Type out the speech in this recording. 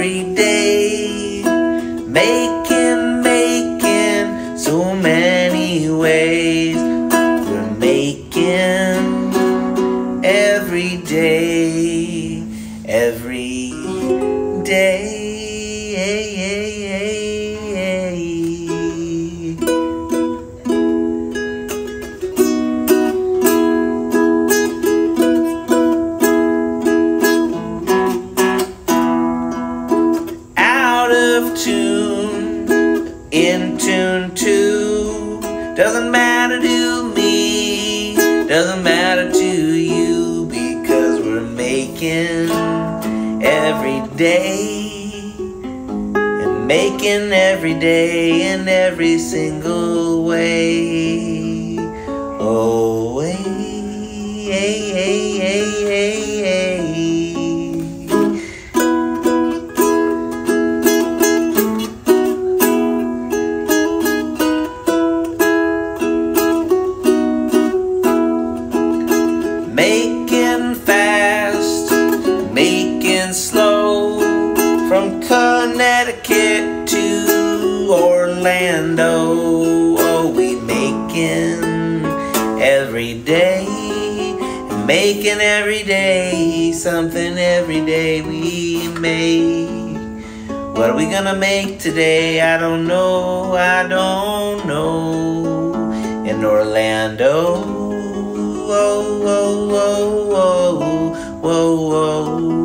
every day, making so many ways. We're making every day, every day. Out of tune, in tune too. Doesn't matter to me, doesn't matter to you, because we're making every day, and making every day in every single way. Oh, making fast, making slow, from Connecticut to Orlando. Oh, we making every day, making every day something. Every day we make. What are we gonna make today? I don't know, I don't know. In Orlando. Whoa, whoa, whoa, whoa, whoa, whoa.